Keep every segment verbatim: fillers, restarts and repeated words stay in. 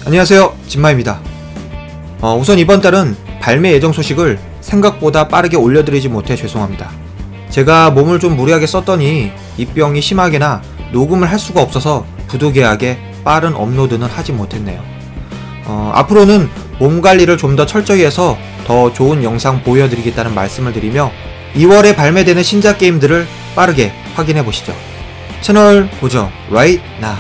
안녕하세요, 진마입니다. 어, 우선 이번 달은 발매 예정 소식을 생각보다 빠르게 올려드리지 못해 죄송합니다. 제가 몸을 좀 무리하게 썼더니 입병이 심하게나 녹음을 할 수가 없어서 부득이하게 빠른 업로드는 하지 못했네요. 어, 앞으로는 몸 관리를 좀 더 철저히 해서 더 좋은 영상 보여드리겠다는 말씀을 드리며 이월에 발매되는 신작 게임들을 빠르게 확인해 보시죠. 채널 고정 right now.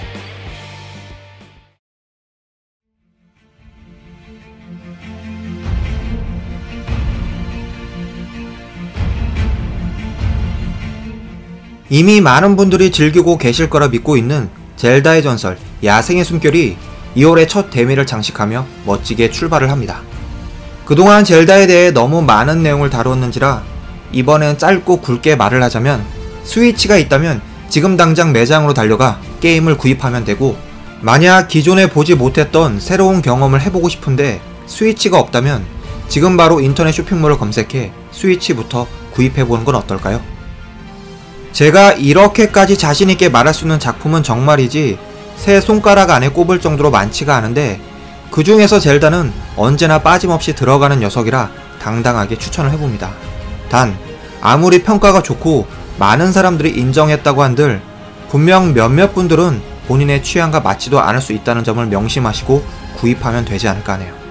이미 많은 분들이 즐기고 계실 거라 믿고 있는 젤다의 전설 야생의 숨결이 이월의 첫 데미를 장식하며 멋지게 출발을 합니다. 그동안 젤다에 대해 너무 많은 내용을 다루었는지라 이번엔 짧고 굵게 말을 하자면 스위치가 있다면 지금 당장 매장으로 달려가 게임을 구입하면 되고, 만약 기존에 보지 못했던 새로운 경험을 해보고 싶은데 스위치가 없다면 지금 바로 인터넷 쇼핑몰을 검색해 스위치부터 구입해보는 건 어떨까요? 제가 이렇게까지 자신있게 말할 수 있는 작품은 정말이지 새 손가락 안에 꼽을 정도로 많지가 않은데, 그 중에서 젤다는 언제나 빠짐없이 들어가는 녀석이라 당당하게 추천을 해봅니다. 단 아무리 평가가 좋고 많은 사람들이 인정했다고 한들 분명 몇몇 분들은 본인의 취향과 맞지도 않을 수 있다는 점을 명심하시고 구입하면 되지 않을까 하네요.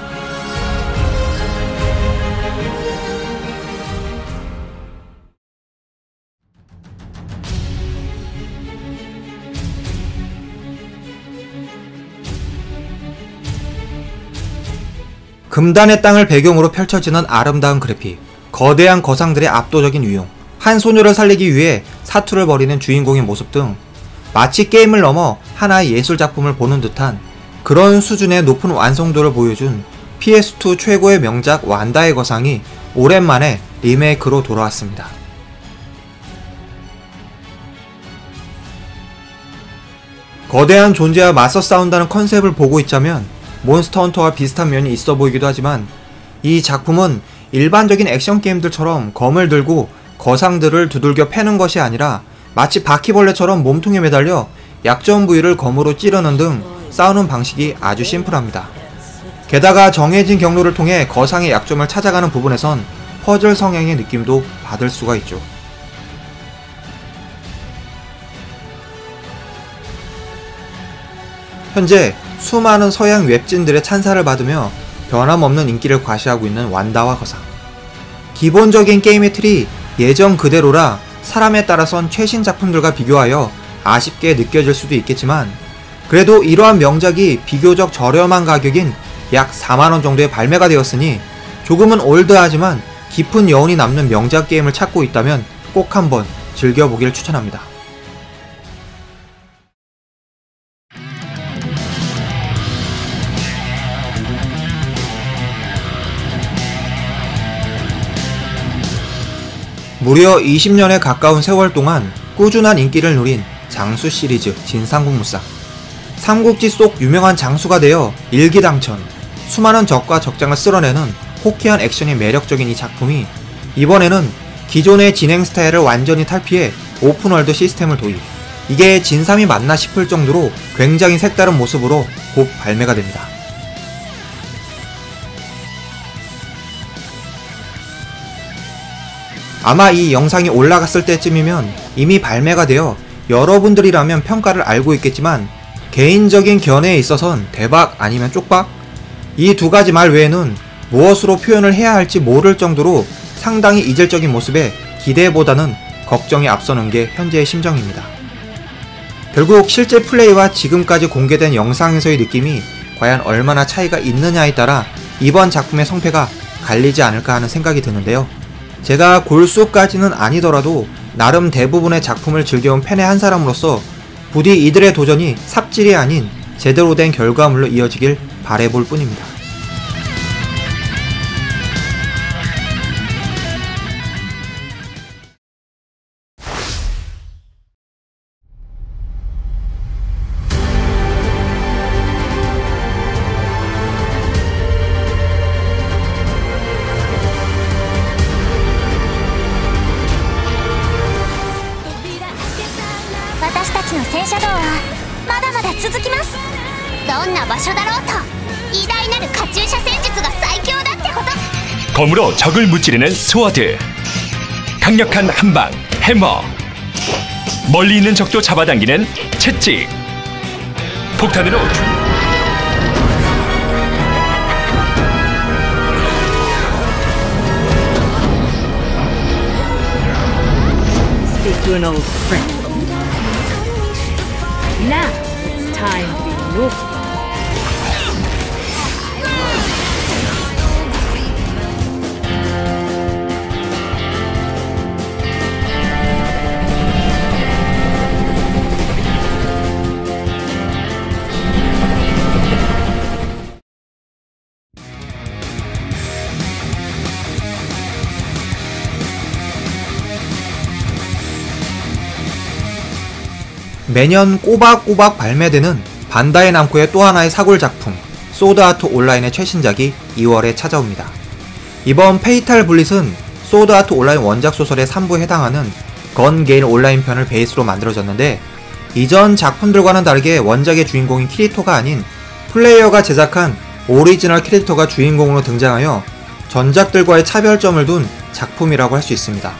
금단의 땅을 배경으로 펼쳐지는 아름다운 그래픽, 거대한 거상들의 압도적인 위용, 한 소녀를 살리기 위해 사투를 벌이는 주인공의 모습 등 마치 게임을 넘어 하나의 예술작품을 보는 듯한 그런 수준의 높은 완성도를 보여준 피에스투 최고의 명작 완다의 거상이 오랜만에 리메이크로 돌아왔습니다. 거대한 존재와 맞서 싸운다는 컨셉을 보고 있자면 몬스터 헌터와 비슷한 면이 있어 보이기도 하지만, 이 작품은 일반적인 액션 게임들처럼 검을 들고 거상들을 두들겨 패는 것이 아니라 마치 바퀴벌레처럼 몸통에 매달려 약점 부위를 검으로 찌르는 등 싸우는 방식이 아주 심플합니다. 게다가 정해진 경로를 통해 거상의 약점을 찾아가는 부분에선 퍼즐 성향의 느낌도 받을 수가 있죠. 현재 수많은 서양 웹진들의 찬사를 받으며 변함없는 인기를 과시하고 있는 완다와 거상. 기본적인 게임의 틀이 예전 그대로라 사람에 따라선 최신 작품들과 비교하여 아쉽게 느껴질 수도 있겠지만, 그래도 이러한 명작이 비교적 저렴한 가격인 약 사만 원 정도에 발매가 되었으니 조금은 올드하지만 깊은 여운이 남는 명작 게임을 찾고 있다면 꼭 한번 즐겨보기를 추천합니다. 무려 이십 년에 가까운 세월 동안 꾸준한 인기를 누린 장수 시리즈 진상국무상. 삼국지 속 유명한 장수가 되어 일기당천, 수많은 적과 적장을 쓸어내는 호쾌한 액션이 매력적인 이 작품이 이번에는 기존의 진행 스타일을 완전히 탈피해 오픈월드 시스템을 도입. 이게 진삼이 맞나 싶을 정도로 굉장히 색다른 모습으로 곧 발매가 됩니다. 아마 이 영상이 올라갔을 때쯤이면 이미 발매가 되어 여러분들이라면 평가를 알고 있겠지만, 개인적인 견해에 있어선 대박 아니면 쪽박? 이 두 가지 말 외에는 무엇으로 표현을 해야 할지 모를 정도로 상당히 이질적인 모습에 기대보다는 걱정이 앞서는 게 현재의 심정입니다. 결국 실제 플레이와 지금까지 공개된 영상에서의 느낌이 과연 얼마나 차이가 있느냐에 따라 이번 작품의 성패가 갈리지 않을까 하는 생각이 드는데요. 제가 골수까지는 아니더라도 나름 대부분의 작품을 즐겨온 팬의 한 사람으로서 부디 이들의 도전이 삽질이 아닌 제대로 된 결과물로 이어지길 바라볼 뿐입니다. どんな場所だろうと偉大なるカチューシャ戦術が最強だってこと。 검으로 적을 무찌르는 스워드, 강력한 한방 해머, 멀리 있는 적도 잡아당기는 채찍, 폭탄으로 주... Speak to an old friend. Now it's time to be naughty. 매년 꼬박꼬박 발매되는 반다이 남코의 또 하나의 사골 작품 소드아트 온라인의 최신작이 이월에 찾아옵니다. 이번 페이탈 블릿은 소드아트 온라인 원작 소설의 삼 부에 해당하는 건 게일 온라인 편을 베이스로 만들어졌는데, 이전 작품들과는 다르게 원작의 주인공인 키리토가 아닌 플레이어가 제작한 오리지널 캐릭터가 주인공으로 등장하여 전작들과의 차별점을 둔 작품이라고 할 수 있습니다.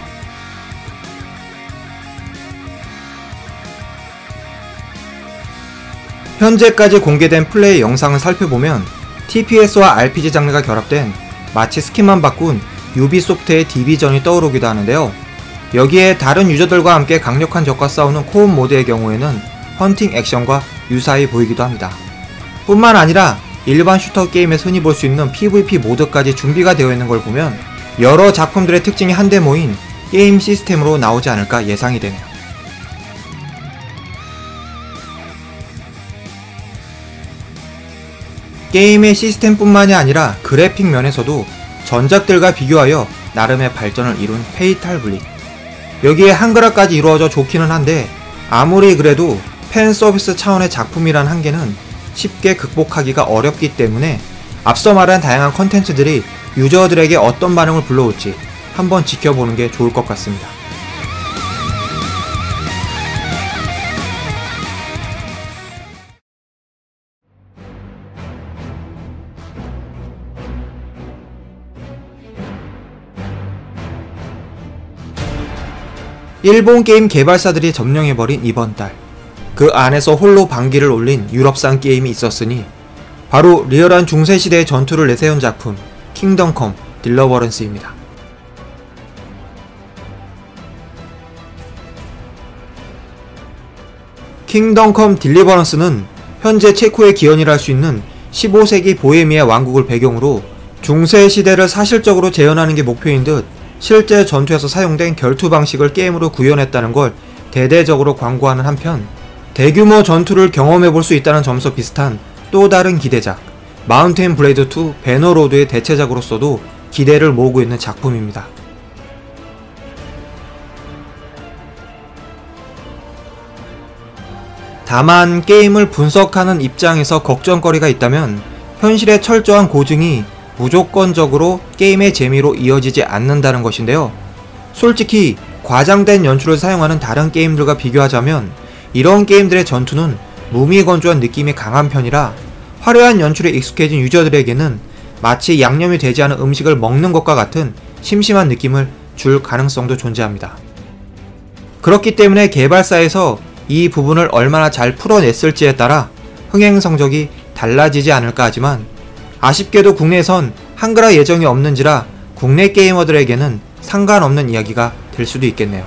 현재까지 공개된 플레이 영상을 살펴보면 티피에스와 알피지 장르가 결합된 마치 스킨만 바꾼 유비소프트의 디비전이 떠오르기도 하는데요. 여기에 다른 유저들과 함께 강력한 적과 싸우는 코옵 모드의 경우에는 헌팅 액션과 유사히 보이기도 합니다. 뿐만 아니라 일반 슈터 게임에서 흔히 볼 수 있는 피브이피 모드까지 준비가 되어 있는 걸 보면 여러 작품들의 특징이 한데 모인 게임 시스템으로 나오지 않을까 예상이 되네요. 게임의 시스템뿐만이 아니라 그래픽 면에서도 전작들과 비교하여 나름의 발전을 이룬 페이탈 블릿. 여기에 한글화까지 이루어져 좋기는 한데 아무리 그래도 팬 서비스 차원의 작품이란 한계는 쉽게 극복하기가 어렵기 때문에 앞서 말한 다양한 컨텐츠들이 유저들에게 어떤 반응을 불러올지 한번 지켜보는 게 좋을 것 같습니다. 일본 게임 개발사들이 점령해버린 이번 달, 그 안에서 홀로 반기를 올린 유럽산 게임이 있었으니 바로 리얼한 중세시대의 전투를 내세운 작품 킹덤 컴 딜러버런스입니다. 킹덤 컴 딜리버런스는 현재 체코의 기원이라 할 수 있는 십오 세기 보헤미아 왕국을 배경으로 중세시대를 사실적으로 재현하는 게 목표인 듯 실제 전투에서 사용된 결투 방식을 게임으로 구현했다는 걸 대대적으로 광고하는 한편, 대규모 전투를 경험해볼 수 있다는 점에서 비슷한 또 다른 기대작 마운틴 블레이드 투 배너로드의 대체작으로서도 기대를 모으고 있는 작품입니다. 다만 게임을 분석하는 입장에서 걱정거리가 있다면 현실의 철저한 고증이 무조건적으로 게임의 재미로 이어지지 않는다는 것인데요. 솔직히 과장된 연출을 사용하는 다른 게임들과 비교하자면 이런 게임들의 전투는 무미건조한 느낌이 강한 편이라 화려한 연출에 익숙해진 유저들에게는 마치 양념이 되지 않은 음식을 먹는 것과 같은 심심한 느낌을 줄 가능성도 존재합니다. 그렇기 때문에 개발사에서 이 부분을 얼마나 잘 풀어냈을지에 따라 흥행 성적이 달라지지 않을까 하지만, 아쉽게도 국내에선 한글화 예정이 없는지라 국내 게이머들에게는 상관없는 이야기가 될 수도 있겠네요.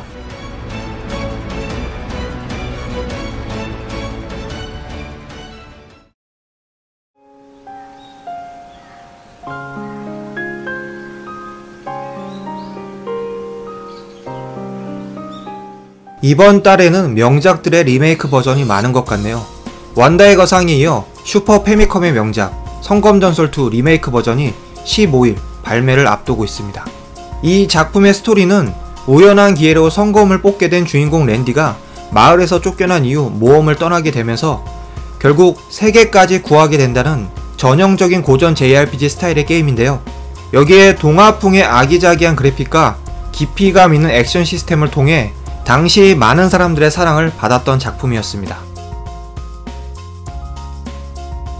이번 달에는 명작들의 리메이크 버전이 많은 것 같네요. 완다의 거상에 이어 슈퍼 패미컴의 명작 성검전설 투 리메이크 버전이 십오 일 발매를 앞두고 있습니다. 이 작품의 스토리는 우연한 기회로 성검을 뽑게 된 주인공 랜디가 마을에서 쫓겨난 이후 모험을 떠나게 되면서 결국 세계까지 구하게 된다는 전형적인 고전 제이알피지 스타일의 게임인데요. 여기에 동화풍의 아기자기한 그래픽과 깊이감 있는 액션 시스템을 통해 당시 많은 사람들의 사랑을 받았던 작품이었습니다.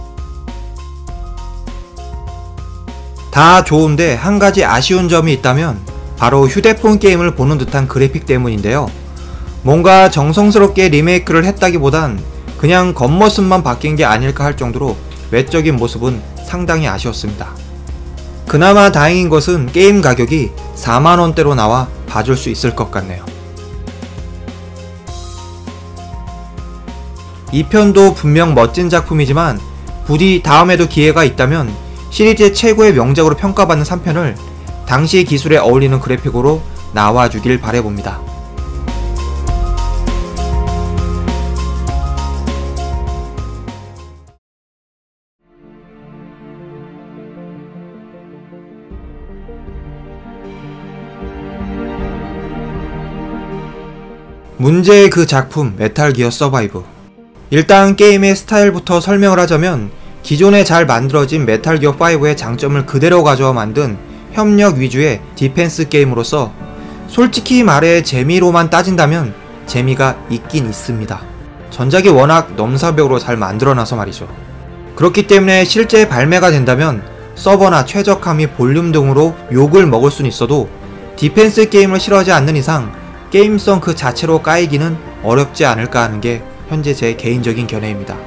다 좋은데 한 가지 아쉬운 점이 있다면 바로 휴대폰 게임을 보는 듯한 그래픽 때문인데요. 뭔가 정성스럽게 리메이크를 했다기보단 그냥 겉모습만 바뀐 게 아닐까 할 정도로 외적인 모습은 상당히 아쉬웠습니다. 그나마 다행인 것은 게임 가격이 사만 원대로 나와 봐줄 수 있을 것 같네요. 이 편도 분명 멋진 작품이지만 부디 다음에도 기회가 있다면 시리즈의 최고의 명작으로 평가받는 삼 편을 당시 기술에 어울리는 그래픽으로 나와주길 바라봅니다. 문제의 그 작품 메탈 기어 서바이브. 일단 게임의 스타일부터 설명을 하자면 기존에 잘 만들어진 메탈 기어 파이브의 장점을 그대로 가져와 만든 협력 위주의 디펜스 게임으로서 솔직히 말해 재미로만 따진다면 재미가 있긴 있습니다. 전작이 워낙 넘사벽으로 잘 만들어놔서 말이죠. 그렇기 때문에 실제 발매가 된다면 서버나 최적화 및 볼륨 등으로 욕을 먹을 수는 있어도 디펜스 게임을 싫어하지 않는 이상 게임성 그 자체로 까이기는 어렵지 않을까 하는 게 현재 제 개인적인 견해입니다.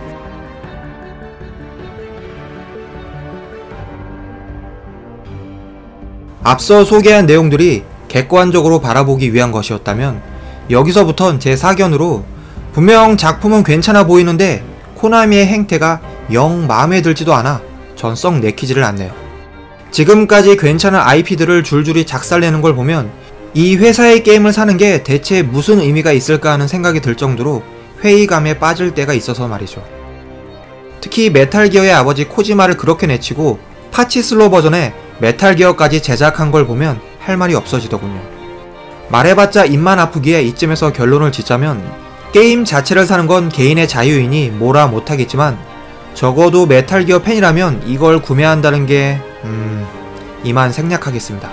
앞서 소개한 내용들이 객관적으로 바라보기 위한 것이었다면 여기서부턴 제 사견으로 분명 작품은 괜찮아 보이는데 코나미의 행태가 영 마음에 들지도 않아 전 썩 내키지를 않네요. 지금까지 괜찮은 아이피들을 줄줄이 작살내는 걸 보면 이 회사의 게임을 사는 게 대체 무슨 의미가 있을까 하는 생각이 들 정도로 회의감에 빠질 때가 있어서 말이죠. 특히 메탈기어의 아버지 코지마를 그렇게 내치고 파치슬로 버전의 메탈기어까지 제작한 걸 보면 할 말이 없어지더군요. 말해봤자 입만 아프기에 이쯤에서 결론을 짓자면 게임 자체를 사는 건 개인의 자유이니 뭐라 못하겠지만 적어도 메탈기어 팬이라면 이걸 구매한다는 게 음... 이만 생략하겠습니다.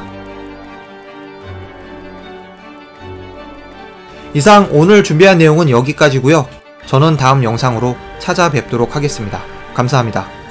이상 오늘 준비한 내용은 여기까지고요. 저는 다음 영상으로 찾아뵙도록 하겠습니다. 감사합니다.